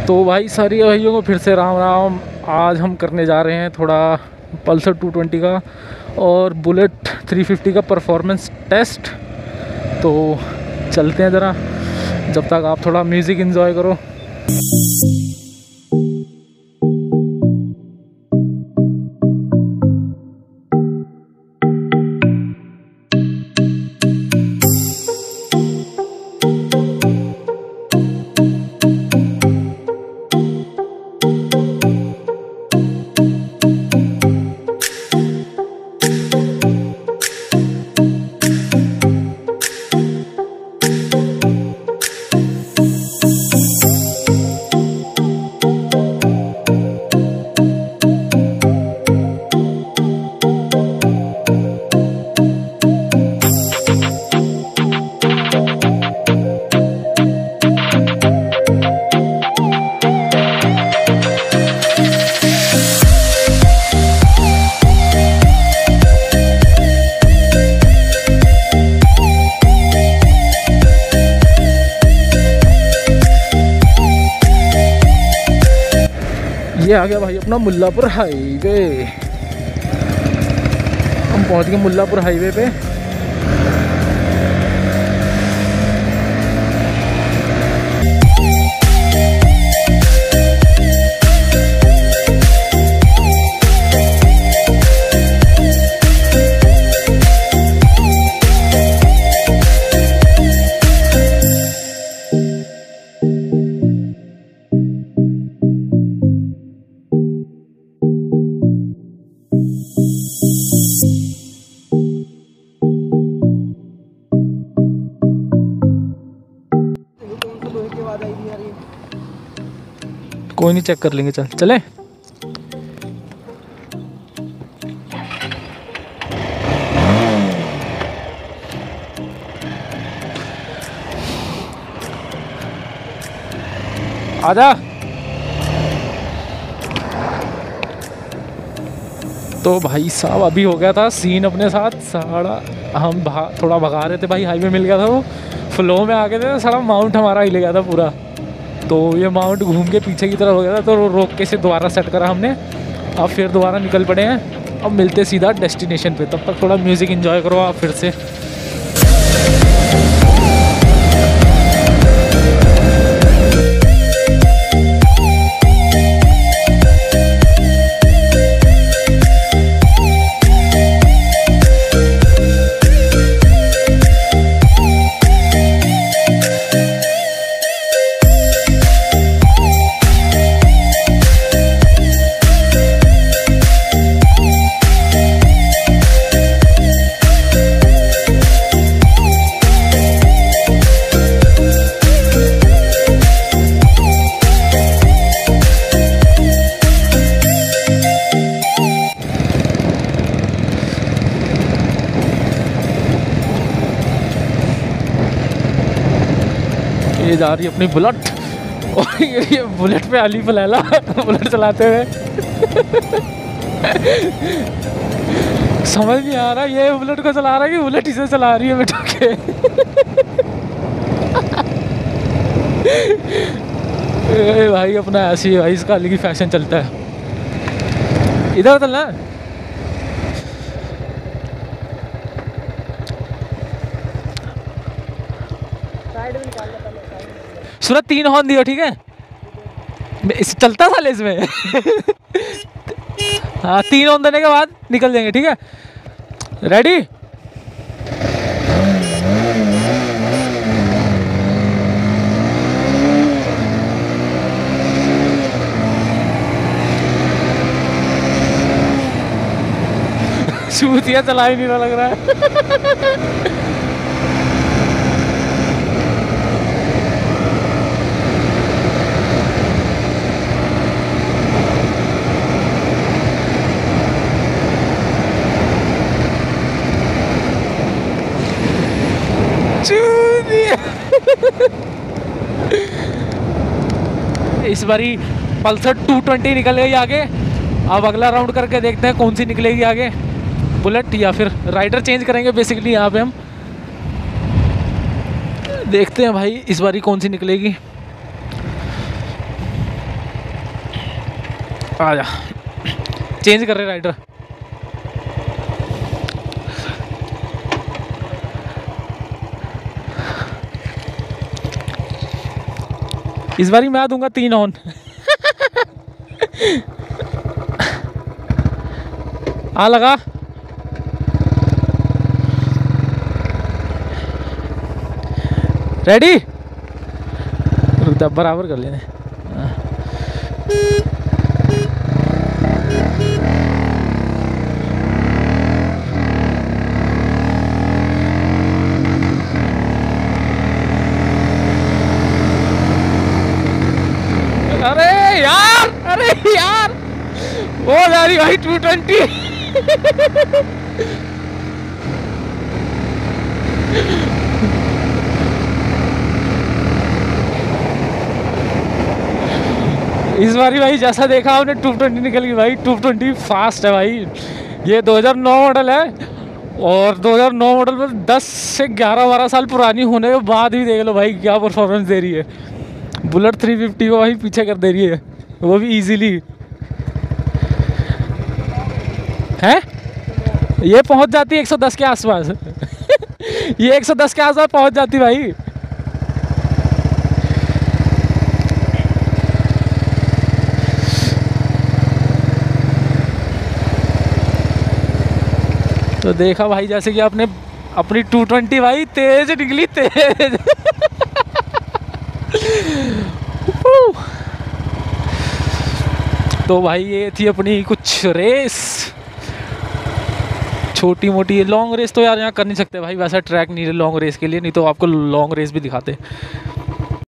तो भाई सारी भाइयों को फिर से राम राम। आज हम करने जा रहे हैं थोड़ा पल्सर 220 का और बुलेट 350 का परफॉर्मेंस टेस्ट। तो चलते हैं ज़रा, जब तक आप थोड़ा म्यूज़िक एंजॉय करो। ये आ गया भाई अपना मुल्लापुर हाईवे। हम पहुंच गए मुल्लापुर हाईवे पे। कोई नहीं, चेक कर लेंगे। चल चले। आजा। तो भाई साहब अभी हो गया था सीन अपने साथ सारा। हम थोड़ा भगा रहे थे भाई, हाईवे मिल गया था, वो फ्लो में आ गए थे, सारा माउंट हमारा हिले गया था पूरा। तो ये माउंट घूम के पीछे की तरफ हो गया था, तो रोक के से दोबारा सेट करा हमने। अब फिर दोबारा निकल पड़े हैं। अब मिलते सीधा डेस्टिनेशन पे, तब तक थोड़ा म्यूज़िक एंजॉय करो आप फिर से। ये जा रही है अपनी बुलेट, और ये बुलेट पे अली फलैला बुलेट चलाते हुए समझ नहीं आ रहा ये बुलेट को चला रहा है कि बुलेट इसे चला रही है बेटा के। भाई अपना ऐसी है भाई, इसका अलग ही फैशन चलता है। इधर चलना है। सूरत 3 हॉर्न दियो, ठीक है। इस चलता साले इसमें हाँ 3 हॉर्न देने के बाद निकल जाएंगे, ठीक है। रेडी। चूतिया चला ही नहीं रहा लग रहा है। इस बारी पल्सर 220 निकल गई आगे। अब अगला राउंड करके देखते हैं कौन सी निकलेगी आगे, बुलेट या फिर राइडर चेंज करेंगे बेसिकली यहाँ पे हम। देखते हैं भाई इस बारी कौन सी निकलेगी। आ जा, चेंज कर रहे राइडर। इस बारी मैं दूंगा 3 ऑन। आ लगा। रेडी, रुक जा, बराबर कर लेने। अरे यार, अरे यार, वो जा रही भाई 220। इस बारी भाई जैसा देखा आपने 220 निकल गई भाई। 220 फास्ट है भाई। ये 2009 मॉडल है और 2009 मॉडल में 10 से 11-12 साल पुरानी होने के बाद भी देख लो भाई क्या परफॉर्मेंस दे रही है। बुलेट 350 को भाई पीछे कर दे रही है, वो भी इजीली। है ये पहुंच जाती है 110 के आसपास। ये 110 के आसपास पहुंच जाती भाई। तो देखा भाई जैसे कि आपने अपनी 220 भाई तेज निकली, तेज। तो भाई ये थी अपनी कुछ रेस, छोटी मोटी। लॉन्ग रेस तो यार यहाँ कर नहीं सकते भाई, वैसा ट्रैक नहीं है लॉन्ग रेस के लिए, नहीं तो आपको लॉन्ग रेस भी दिखाते।